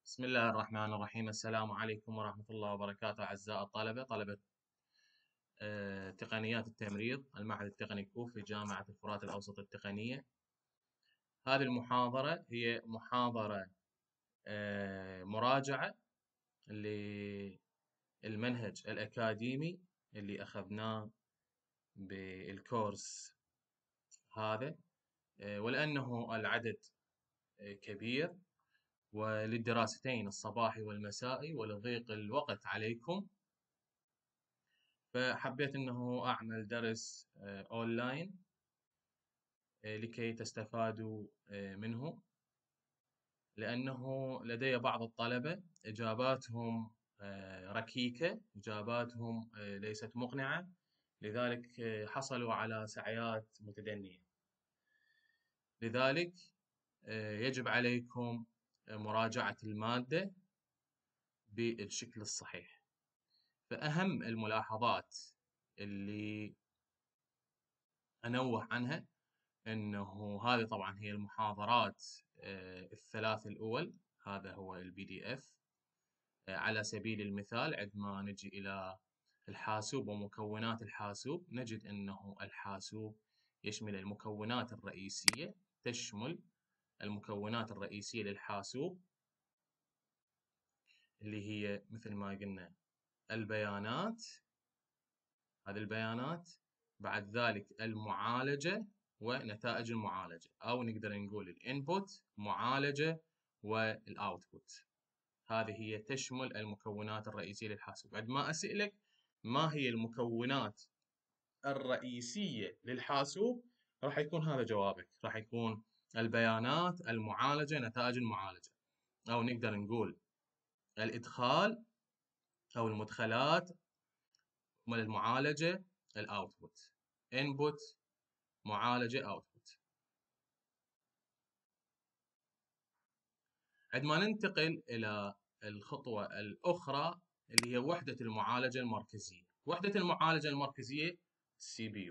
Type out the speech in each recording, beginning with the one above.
بسم الله الرحمن الرحيم. السلام عليكم ورحمة الله وبركاته. أعزائي الطلبة، طلبة تقنيات التمريض، المعهد التقني كوفي، جامعة الفرات الأوسط التقنية. هذه المحاضرة هي محاضرة مراجعة للمنهج الأكاديمي اللي أخذناه بالكورس هذا، ولأنه العدد كبير وللدراستين الصباحي والمسائي ولضيق الوقت عليكم، فحبيت انه اعمل درس اونلاين لكي تستفادوا منه، لانه لدي بعض الطلبة اجاباتهم ركيكة، اجاباتهم ليست مقنعة، لذلك حصلوا على سعيات متدنية. لذلك يجب عليكم مراجعة المادة بالشكل الصحيح. فأهم الملاحظات اللي أنوه عنها انه هذه طبعا هي المحاضرات الثلاث الاول، هذا هو البي دي اف. على سبيل المثال عندما نجي الى الحاسوب ومكونات الحاسوب، نجد انه الحاسوب يشمل المكونات الرئيسية، تشمل المكونات الرئيسية للحاسوب اللي هي مثل ما قلنا البيانات، هذه البيانات، بعد ذلك المعالجة ونتائج المعالجة، أو نقدر نقول الانبوت، معالجة، والاوتبوت. هذه هي تشمل المكونات الرئيسية للحاسوب. عندما أسألك ما هي المكونات الرئيسية للحاسوب، راح يكون هذا جوابك، راح يكون البيانات، المعالجة، نتائج المعالجة، أو نقدر نقول الإدخال أو المدخلات مال المعالجة، الاوتبوت، انبوت، معالجة، اوتبوت. عندما ننتقل إلى الخطوة الأخرى اللي هي وحدة المعالجة المركزية. وحدة المعالجة المركزية CPU.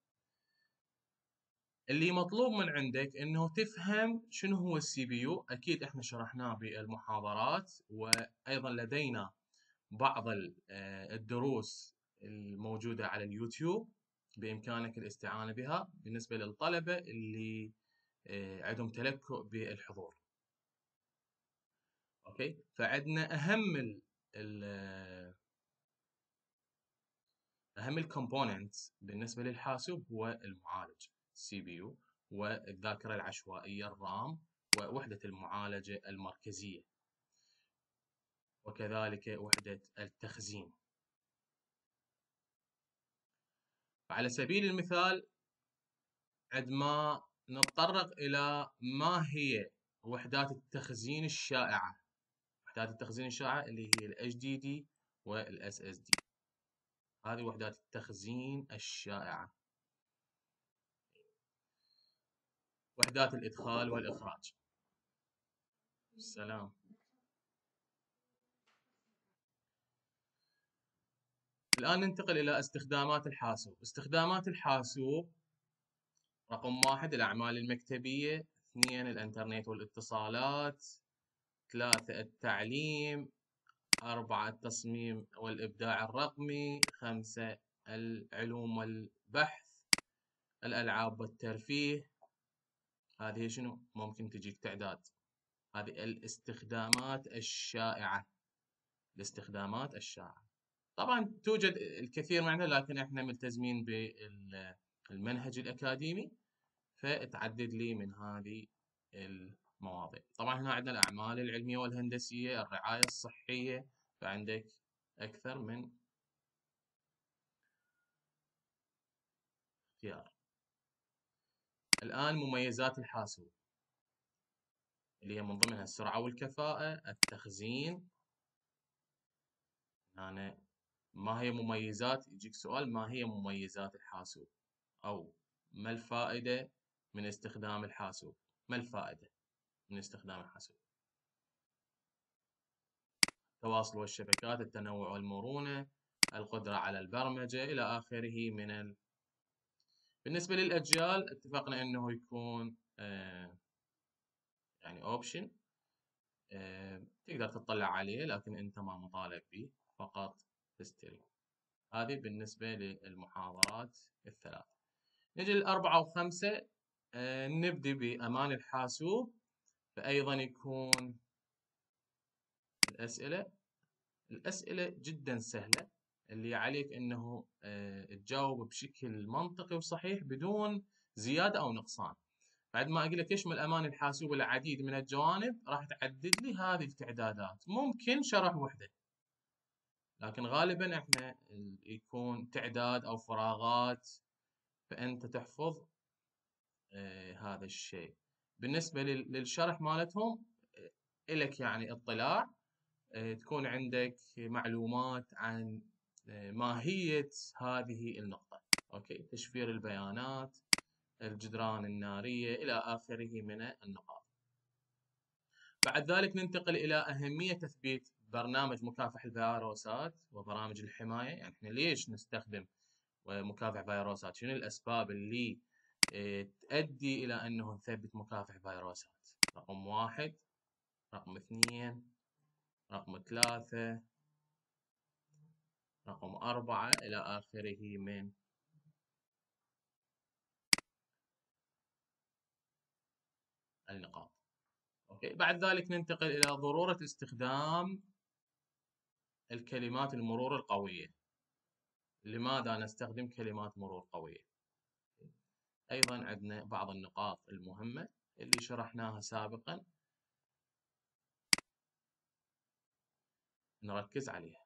اللي مطلوب من عندك إنه تفهم شنو هو CPU. أكيد إحنا شرحناه بالمحاضرات، وأيضا لدينا بعض الدروس الموجودة على اليوتيوب بإمكانك الاستعانة بها بالنسبة للطلبة اللي عندهم تلكؤ بالحضور. اوكي، فعندنا اهم الكومبوننتس بالنسبه للحاسوب هو المعالج سي بي يو، والذاكره العشوائيه الرام، ووحده المعالجه المركزيه، وكذلك وحده التخزين. على سبيل المثال عندما نتطرق الى ما هي وحدات التخزين الشائعه، وحدات التخزين الشائعه اللي هي ال HDD وال SSD، هذه وحدات التخزين الشائعة. وحدات الإدخال والإخراج. السلام. الآن ننتقل إلى استخدامات الحاسوب. استخدامات الحاسوب: رقم 1 الأعمال المكتبية، 2 الإنترنت والاتصالات، 3 التعليم، 4 التصميم والإبداع الرقمي، 5 العلوم والبحث، الألعاب والترفيه. هذه شنو؟ ممكن تجيك تعداد. هذه الاستخدامات الشائعة. الاستخدامات الشائعة طبعا توجد الكثير منها، لكن احنا ملتزمين بالمنهج الأكاديمي، فتعدد لي من هذه المواضيع. طبعا هنا عندنا الأعمال العلمية والهندسية، الرعاية الصحية، فعندك أكثر من اختيار. الآن مميزات الحاسوب اللي هي من ضمنها السرعة والكفاءة، التخزين. يعني ما هي مميزات، يجيك سؤال ما هي مميزات الحاسوب، أو ما الفائدة من استخدام الحاسوب؟ ما الفائدة من استخدام الحاسوب؟ التواصل والشبكات، التنوع والمرونة، القدرة على البرمجة، إلى آخره من بالنسبة للأجيال اتفقنا أنه يكون يعني أوبشن. تقدر تطلع عليه، لكن أنت ما مطالب به، فقط تستلم. هذه بالنسبة للمحاضرات الثلاث. نجي للأربعة وخمسة. نبدأ بأمان الحاسوب. فأيضا يكون الأسئلة جدا سهلة، اللي عليك أنه تجاوب بشكل منطقي وصحيح بدون زيادة أو نقصان. بعد ما أقول لك يشمل أمان الحاسوب العديد من الجوانب، راح تعدد لي هذه التعدادات. ممكن شرح وحدة، لكن غالبا احنا يكون تعداد أو فراغات، فأنت تحفظ هذا الشيء. بالنسبة للشرح مالتهم، إلك يعني اطلاع، تكون عندك معلومات عن ماهية هذه النقطة. أوكي، تشفير البيانات، الجدران النارية، إلى آخره من النقاط. بعد ذلك ننتقل إلى أهمية تثبيت برنامج مكافح الفيروسات وبرامج الحماية. يعني إحنا ليش نستخدم مكافح فيروسات؟ شنو الأسباب اللي تؤدي إلى أنه نثبت مكافح فيروسات؟ رقم 1، رقم 2، رقم 3، رقم 4، إلى آخره من النقاط. أوكي. بعد ذلك ننتقل إلى ضرورة استخدام الكلمات المرور القوية. لماذا نستخدم كلمات مرور قوية؟ أيضا عندنا بعض النقاط المهمة اللي شرحناها سابقا، نركز عليها.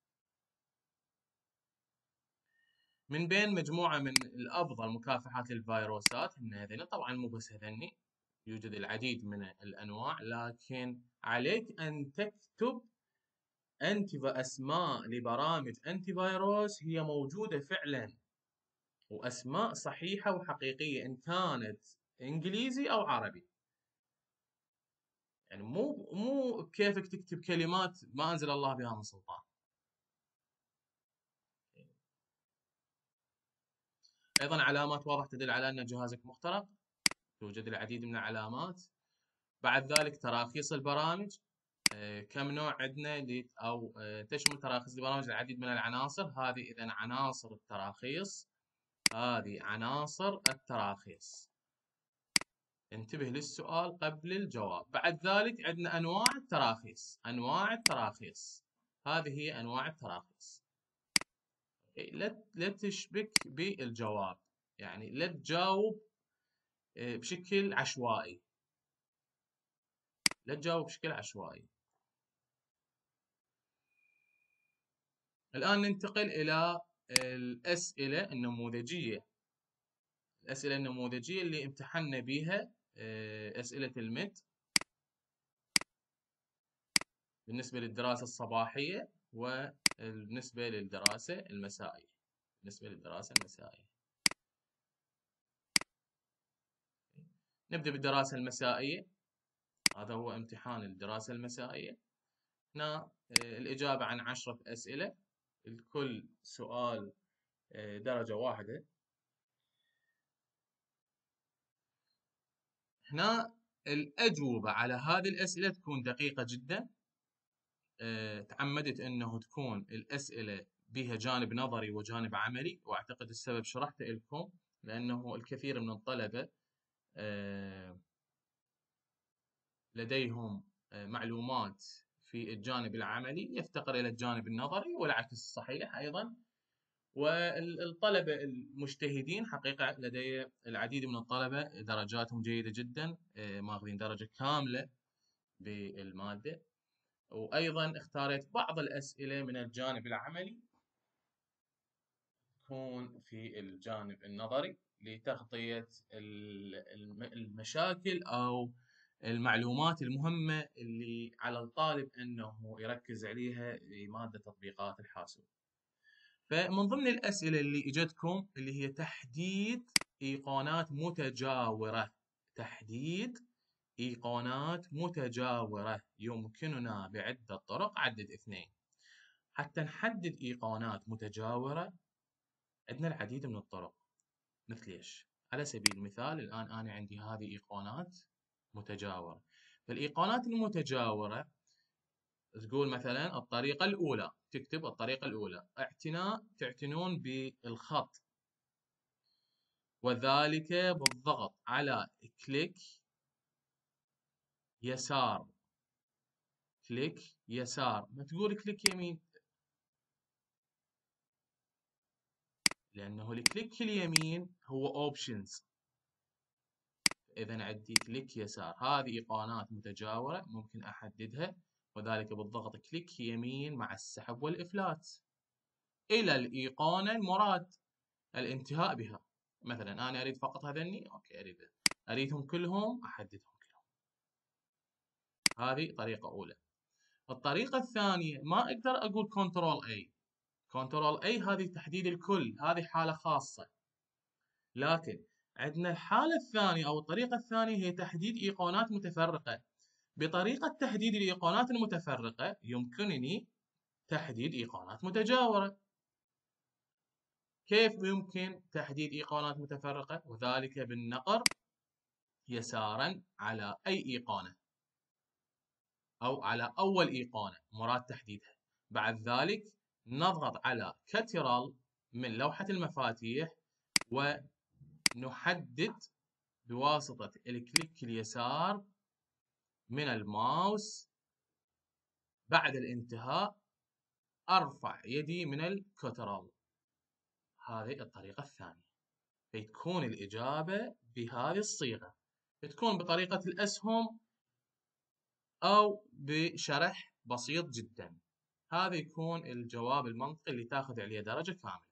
من بين مجموعة من الأفضل مكافحات للفيروسات هن هذين. طبعا مو بس هذني، يوجد العديد من الأنواع، لكن عليك أن تكتب أسماء لبرامج أنتي فيروس هي موجودة فعلا، وأسماء صحيحة وحقيقية، إن كانت إنجليزي أو عربي. يعني مو بكيفك تكتب كلمات ما أنزل الله بها من سلطان. أيضا علامات واضحة تدل على أن جهازك مخترق. توجد العديد من العلامات. بعد ذلك تراخيص البرامج. كم نوع عندنا أو تشمل تراخيص البرامج العديد من العناصر. هذه إذا عناصر التراخيص. هذه عناصر التراخيص. انتبه للسؤال قبل الجواب. بعد ذلك عندنا أنواع التراخيص. أنواع التراخيص هذه هي أنواع التراخيص. لا تشبك بالجواب، يعني لا تجاوب بشكل عشوائي. لا تجاوب بشكل عشوائي. الآن ننتقل إلى الأسئلة النموذجية. الأسئلة النموذجية اللي امتحنا بها أسئلة المت بالنسبة للدراسة الصباحية وبالنسبة للدراسة المسائية. نبدأ بالدراسة المسائية. هذا هو امتحان الدراسة المسائية. هنا الإجابة عن 10 أسئلة، الكل سؤال درجة واحدة. هنا الأجوبة على هذه الأسئلة تكون دقيقة جدا. تعمدت أنه تكون الأسئلة بها جانب نظري وجانب عملي، وأعتقد السبب شرحته لكم، لأنه الكثير من الطلبة لديهم معلومات في الجانب العملي يفتقر إلى الجانب النظري، والعكس صحيح أيضا. والطلبة المجتهدين حقيقة لدي العديد من الطلبة درجاتهم جيدة جدا، ماخذين درجة كاملة بالمادة. وأيضا اختاريت بعض الأسئلة من الجانب العملي تكون في الجانب النظري لتغطية المشاكل أو المعلومات المهمة اللي على الطالب أنه يركز عليها لمادة تطبيقات الحاسوب. فمن ضمن الأسئلة اللي اجتكم اللي هي تحديد إيقونات متجاورة. تحديد إيقونات متجاورة. يمكننا بعدة طرق، عدد 2، حتى نحدد إيقونات متجاورة. عندنا العديد من الطرق. مثل إيش؟ على سبيل المثال الآن أنا عندي هذه إيقونات متجاورة. فالإيقونات المتجاورة تقول مثلا الطريقة الأولى، تكتب الطريقة الأولى تعتنون بالخط، وذلك بالضغط على كليك يسار. كليك يسار، ما تقول كليك يمين، لأنه الكليك اليمين هو اوبشنز. إذا عندي كليك يسار، هذه إيقونات متجاورة ممكن أحددها، وذلك بالضغط كليك يمين مع السحب والإفلات إلى الإيقونة المراد الانتهاء بها. مثلا أنا أريد فقط هذني، أوكي، أريدهم كلهم، أحددهم كلهم. هذه طريقة أولى. الطريقة الثانية ما أقدر أقول كنترول أي. كنترول أي هذه تحديد الكل، هذه حالة خاصة. لكن عندنا الحالة الثانية أو الطريقة الثانية هي تحديد إيقونات متفرقة. بطريقة تحديد الإيقونات المتفرقة يمكنني تحديد إيقونات متجاورة. كيف يمكن تحديد إيقونات متفرقة؟ وذلك بالنقر يسارا على أي إيقونة أو على أول إيقونة مراد تحديدها. بعد ذلك نضغط على كترال من لوحة المفاتيح ونحدد بواسطة الكليك اليسار من الماوس. بعد الانتهاء أرفع يدي من الكترال. هذه الطريقة الثانية. فتكون الإجابة بهذه الصيغة، تكون بطريقة الأسهم أو بشرح بسيط جدا. هذا يكون الجواب المنطقي اللي تاخذ عليه درجة كاملة.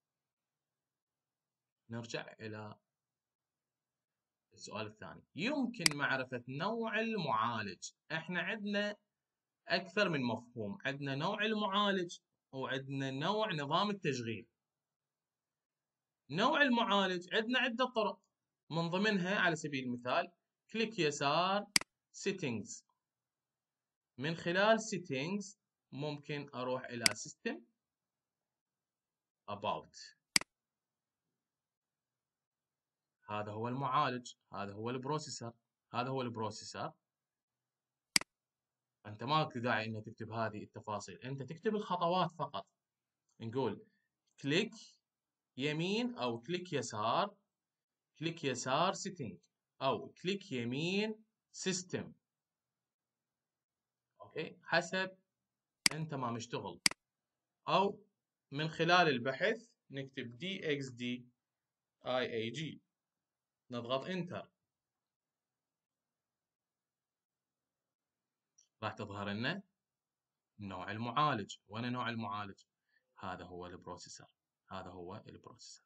نرجع إلى السؤال الثاني. يمكن معرفة نوع المعالج. احنا عندنا أكثر من مفهوم، عندنا نوع المعالج وعندنا نوع نظام التشغيل. نوع المعالج عندنا عدة طرق، من ضمنها على سبيل المثال كليك يسار Settings. من خلال Settings ممكن أروح إلى System About. هذا هو المعالج، هذا هو البروسيسور، هذا هو البروسيسور. أنت ماك داعي إنك تكتب هذه التفاصيل، أنت تكتب الخطوات فقط. نقول كليك يمين أو كليك يسار، كليك يسار Setting أو كليك يمين System. أوكي، حسب أنت ما مشتغل. أو من خلال البحث نكتب DXD IAG، نضغط انتر، راح تظهر لنا نوع المعالج. وين نوع المعالج؟ هذا هو البروسيسور، هذا هو البروسيسور.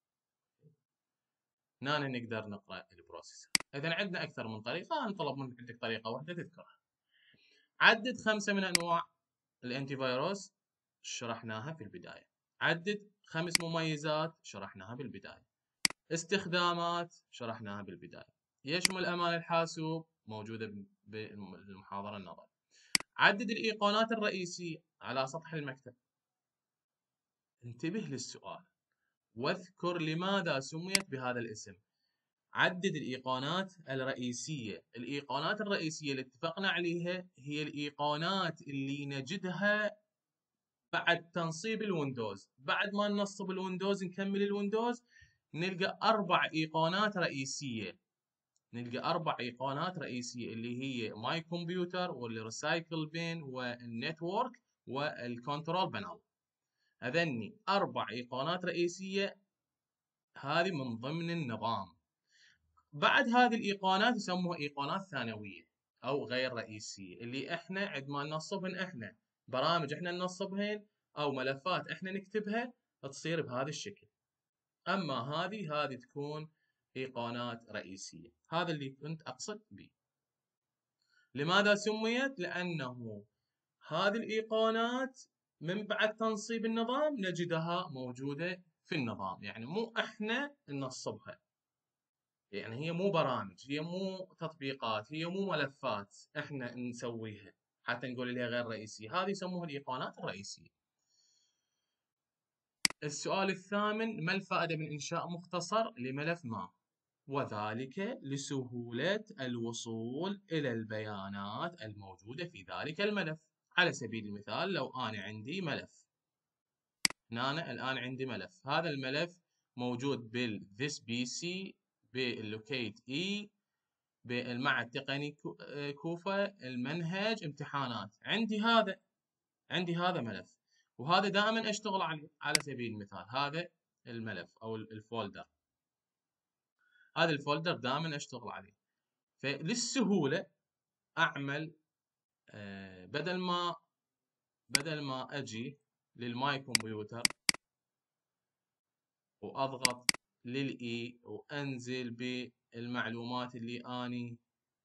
هنا نقدر نقرأ البروسيسور. إذا عندنا أكثر من طريقة، نطلب من عندك طريقة واحدة تذكرها. عدد 5 من أنواع الأنتي فيروس، شرحناها في البداية. عدد 5 مميزات، شرحناها بالبداية. استخدامات، شرحناها بالبداية. يشمل أمان الحاسوب، موجودة بالمحاضرة النظرية. عدد الإيقونات الرئيسية على سطح المكتب. انتبه للسؤال واذكر لماذا سميت بهذا الاسم. عدد الإيقونات الرئيسية. الإيقونات الرئيسية اللي اتفقنا عليها هي الإيقونات اللي نجدها بعد تنصيب الويندوز. بعد ما ننصب الويندوز نكمل الويندوز نلقى 4 إيقونات رئيسية. نلقى 4 إيقونات رئيسية اللي هي ماي كمبيوتر والريسايكل بين والنتورك والكنترول بانل. هذني 4 إيقونات رئيسية، هذه من ضمن النظام. بعد هذه الإيقونات يسموها إيقونات ثانوية أو غير رئيسية، اللي إحنا عندما ننصبهن إحنا برامج إحنا ننصبهن أو ملفات إحنا نكتبها تصير بهذا الشكل. أما هذه تكون إيقونات رئيسية. هذا اللي كنت أقصد به. لماذا سميت؟ لأنه هذه الإيقونات من بعد تنصيب النظام نجدها موجودة في النظام، يعني مو إحنا ننصبها، يعني هي مو برامج، هي مو تطبيقات، هي مو ملفات إحنا نسويها حتى نقول لها غير رئيسية. هذه يسموها الإيقونات الرئيسية. السؤال الثامن: ما الفائدة من إنشاء مختصر لملف ما؟ وذلك لسهولة الوصول إلى البيانات الموجودة في ذلك الملف. على سبيل المثال لو أنا عندي ملف، هنا الآن عندي ملف، هذا الملف موجود this PC باللوكيت E بالمعهد التقني كوفة، المنهج امتحانات. عندي هذا ملف، وهذا دائما اشتغل عليه. على سبيل المثال هذا الملف او الفولدر، هذا الفولدر دائما اشتغل عليه. فللسهولة اعمل بدل ما اجي للماي كمبيوتر واضغط للإي وانزل بالمعلومات اللي اني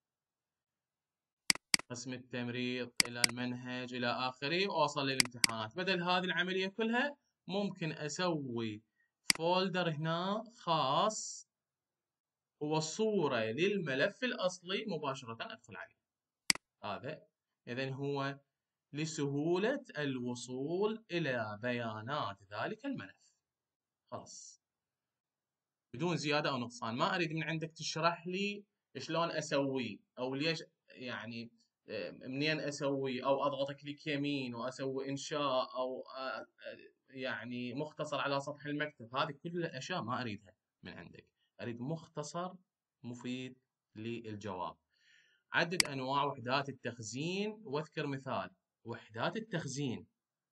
قسم التمريض الى المنهج الى اخره واوصل للامتحانات، بدل هذه العملية كلها ممكن اسوي فولدر هنا خاص هو صورة للملف الاصلي مباشرة ادخل عليه. هذا اذا هو لسهولة الوصول الى بيانات ذلك الملف. خلاص بدون زيادة او نقصان. ما اريد من عندك تشرح لي شلون اسويه او ليش، يعني منين اسوي او اضغط كليك يمين واسوي انشاء او يعني مختصر على سطح المكتب. هذه كل الاشياء ما اريدها من عندك، اريد مختصر مفيد للجواب. عدد انواع وحدات التخزين واذكر مثال. وحدات التخزين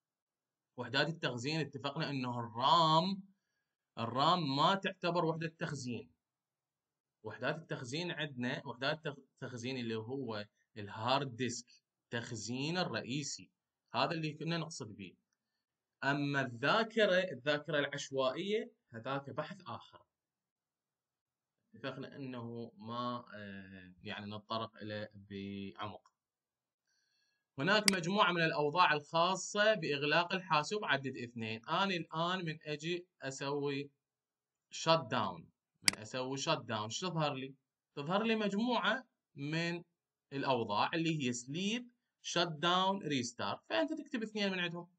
اتفقنا انه الرام ما تعتبر وحدة تخزين. وحدات التخزين عندنا وحدات التخزين اللي هو الهارد ديسك، التخزين الرئيسي، هذا اللي كنا نقصد به. اما الذاكره العشوائيه هذاك بحث اخر، اتفقنا انه ما يعني نتطرق اليه بعمق. هناك مجموعه من الاوضاع الخاصه باغلاق الحاسوب، عدد 2. انا الان من اجي اسوي شت داون، شو تظهر لي؟ تظهر لي مجموعه من الاوضاع اللي هي سليب، شت داون، ريستارت، فانت تكتب 2 من عندهم.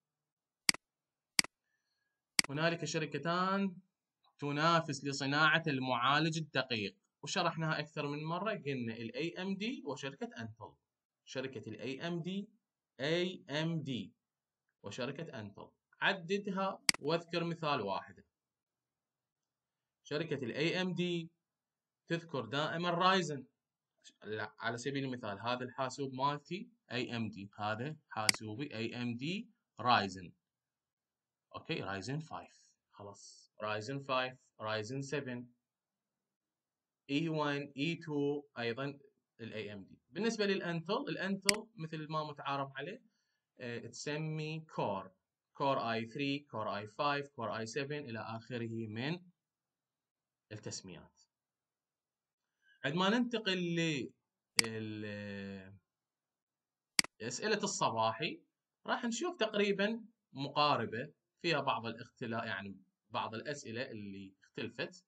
هنالك شركتان تنافس لصناعة المعالج الدقيق، وشرحناها أكثر من مرة، قلنا ال AMD وشركة أنتل. شركة ال AMD وشركة أنتل، عددها واذكر مثال واحد. شركة ال AMD تذكر دائما رايزن. على سبيل المثال هذا الحاسوب مالتي AMD، هذا حاسوبي AMD رايزن. اوكي رايزن 5، خلاص رايزن 5، رايزن 7، E1 E2 ايضا الاي ام دي. بالنسبه الانتل مثل ما متعارف عليه تسمي كور اي 3، كور اي 5، كور اي 7 الى اخره من التسميات. عندما ننتقل لأسئلة الصباحي راح نشوف تقريبا مقاربة فيها بعض الاختلاف، يعني بعض الأسئلة اللي اختلفت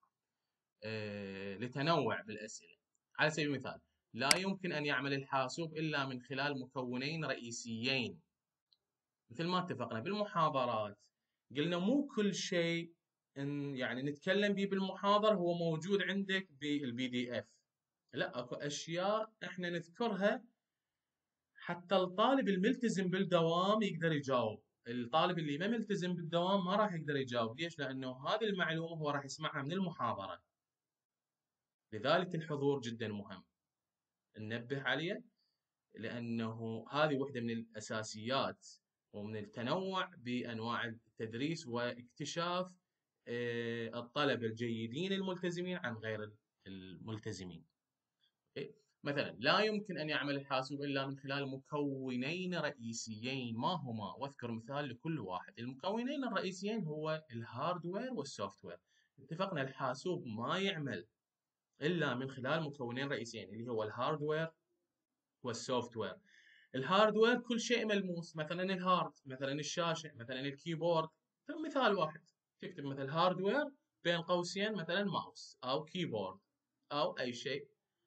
لتنوع بالأسئلة. على سبيل المثال لا يمكن أن يعمل الحاسوب إلا من خلال مكونين رئيسيين. مثل ما اتفقنا بالمحاضرات قلنا مو كل شيء يعني نتكلم به بالمحاضرة هو موجود عندك بالPDF، لا اكو اشياء احنا نذكرها حتى الطالب الملتزم بالدوام يقدر يجاوب. الطالب اللي ما ملتزم بالدوام ما راح يقدر يجاوب. ليش؟ لانه هذه المعلومة هو راح يسمعها من المحاضرة. لذلك الحضور جدا مهم، ننبه عليه، لأنه هذه واحدة من الأساسيات ومن التنوع بأنواع التدريس واكتشاف الطلبة الجيدين الملتزمين عن غير الملتزمين. مثلا لا يمكن أن يعمل الحاسوب إلا من خلال مكونين رئيسيين. ما هما؟ واذكر مثال لكل واحد. المكونين الرئيسيين هو الهاردوير والسوفتوير. اتفقنا الحاسوب ما يعمل إلا من خلال مكونين رئيسيين اللي هو الهاردوير والسوفت وير. الهاردوير كل شيء ملموس، مثلا الهارد، مثلا الشاشه، مثلا الكيبورد. مثال واحد تكتب مثل هاردوير بين قوسين مثلا ماوس او كيبورد او اي شيء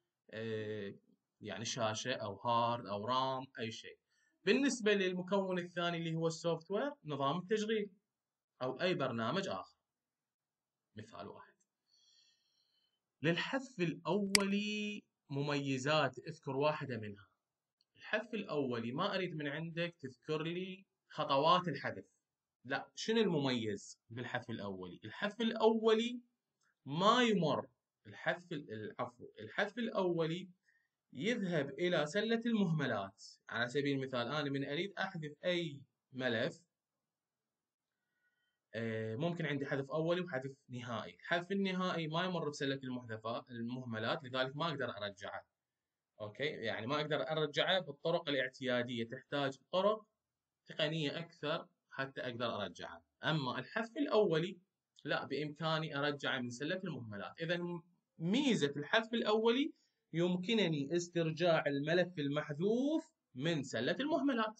يعني شاشه او هارد او رام اي شيء. بالنسبه للمكون الثاني اللي هو السوفت وير، نظام التشغيل او اي برنامج اخر. مثال واحد. للحذف الأولي مميزات، اذكر واحدة منها. الحذف الأولي ما أريد من عندك تذكر لي خطوات الحذف، لا، شنو المميز بالحذف الأولي؟ الحذف الأولي ما يمر، الحذف الأولي يذهب إلى سلة المهملات. على سبيل المثال أنا من أريد أحذف أي ملف، ممكن عندي حذف أولي وحذف نهائي. الحذف النهائي ما يمر بسلة المهملات، لذلك ما أقدر أرجعه. أوكي، يعني ما أقدر أرجعه بالطرق الاعتيادية، تحتاج طرق تقنية أكثر حتى أقدر أرجعه. أما الحذف الأولي لا، بإمكاني أرجعه من سلة المهملات. إذا ميزة الحذف الأولي يمكنني استرجاع الملف المحذوف من سلة المهملات.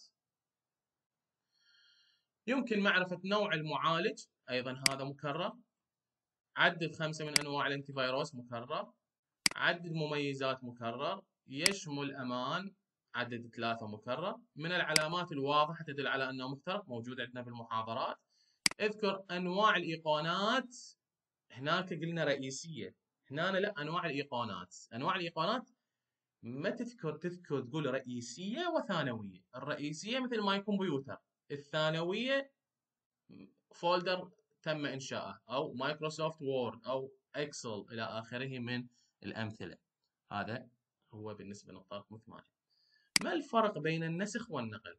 يمكن معرفة نوع المعالج، أيضا هذا مكرر. عدد 5 من أنواع الأنتي فيروس، مكرر. عدد مميزات، مكرر. يشمل أمان، عدد 3، مكرر. من العلامات الواضحة تدل على أنه مخترق، موجود عندنا في المحاضرات. اذكر أنواع الإيقونات، هناك قلنا رئيسية، هنا لا، أنواع الإيقونات. أنواع الإيقونات ما تذكر تقول رئيسية وثانوية. الرئيسية مثل ماي كمبيوتر، الثانوية فولدر تم إنشاؤه، أو مايكروسوفت وورد أو إكسل إلى آخره من الأمثلة. هذا هو بالنسبة للنقطة رقم 8. ما الفرق بين النسخ والنقل؟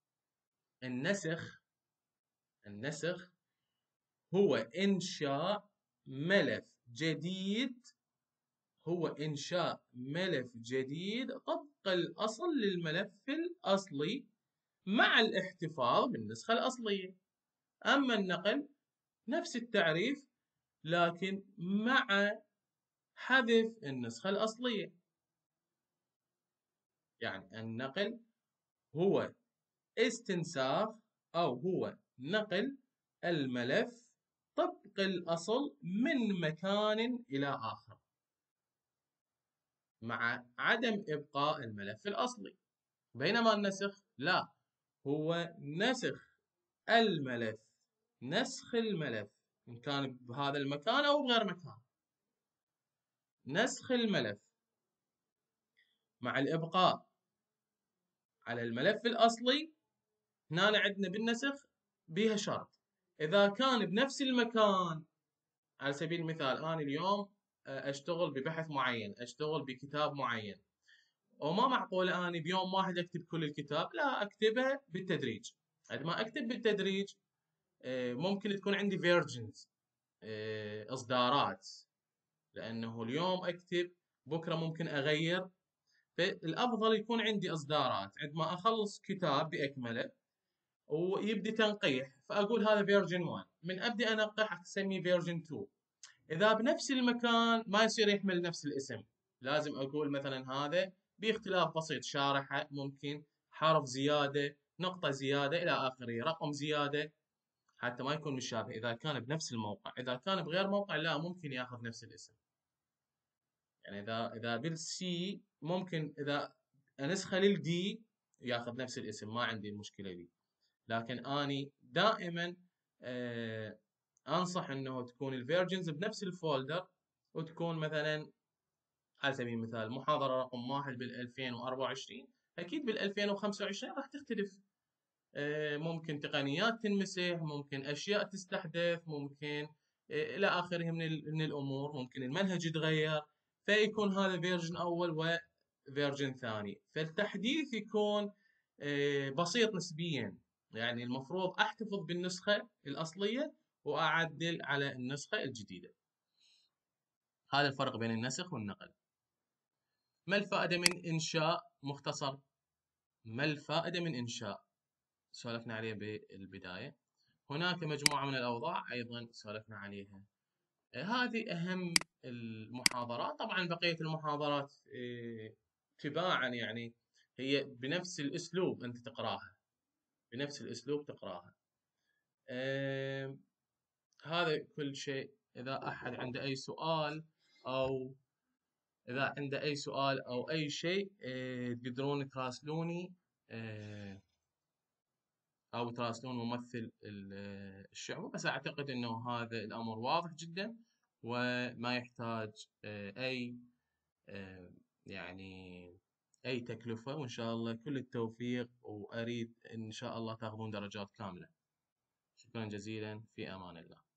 النسخ هو إنشاء ملف جديد، طبق الأصل للملف الأصلي مع الاحتفاظ بالنسخة الأصلية. أما النقل نفس التعريف لكن مع حذف النسخة الأصلية. يعني النقل هو استنساخ أو هو نقل الملف طبق الأصل من مكان إلى آخر مع عدم إبقاء الملف الأصلي. بينما النسخ لا، هو نسخ الملف إن كان بهذا المكان أو بغير مكان. نسخ الملف مع الإبقاء على الملف الأصلي. هنا عندنا بالنسخ بها شرط، إذا كان بنفس المكان. على سبيل المثال أنا اليوم أشتغل ببحث معين، أشتغل بكتاب معين، وما معقول أنا بيوم واحد أكتب كل الكتاب، لا، أكتبه بالتدريج. عندما أكتب بالتدريج ممكن تكون عندي فيرجنز، إصدارات، لأنه اليوم أكتب، بكرة ممكن أغير. فالأفضل يكون عندي إصدارات. عندما أخلص كتاب بأكمله ويبدي تنقيح، فأقول هذا فيرجن 1، من أبدي أنقح أسميه فيرجن 2. إذا بنفس المكان ما يصير يحمل نفس الاسم، لازم أقول مثلا هذا باختلاف بسيط، شارحة، ممكن حرف زيادة، نقطة زيادة إلى آخره، رقم زيادة، حتى ما يكون مشابه إذا كان بنفس الموقع. إذا كان بغير موقع لا، ممكن ياخذ نفس الاسم. يعني إذا بالسي ممكن إذا أنسخه للدي ياخذ نفس الاسم، ما عندي المشكلة دي. لكن أني دائما أنصح أنه تكون الفيرجنز بنفس الفولدر، وتكون مثلا على سبيل المثال محاضرة رقم 1 بال2024 أكيد بال2025 راح تختلف. ممكن تقنيات تنمسح، ممكن أشياء تستحدث، ممكن إلى آخره من الأمور، ممكن المنهج يتغير، فيكون هذا فيرجن أول وفيرجن ثاني. فالتحديث يكون بسيط نسبيا، يعني المفروض أحتفظ بالنسخة الأصلية وأعدل على النسخة الجديدة. هذا الفرق بين النسخ والنقل. ما الفائدة من إنشاء مختصر؟ ما الفائدة من إنشاء؟ سولفنا عليه بالبداية. هناك مجموعة من الأوضاع أيضا سولفنا عليها. هذه أهم المحاضرات. طبعا بقية المحاضرات تباعا، يعني هي بنفس الأسلوب أنت تقراها، بنفس الأسلوب تقراها. هذا كل شيء. إذا أحد عنده أي سؤال، أو إذا عنده أي سؤال أو أي شيء تقدرون تراسلوني، أو تراسلون ممثل الشعب. بس أعتقد أنه هذا الأمر واضح جدا وما يحتاج أي آه، يعني أي تكلفة، وإن شاء الله كل التوفيق، وأريد إن شاء الله تاخذون درجات كاملة. شكرا جزيلا، في أمان الله.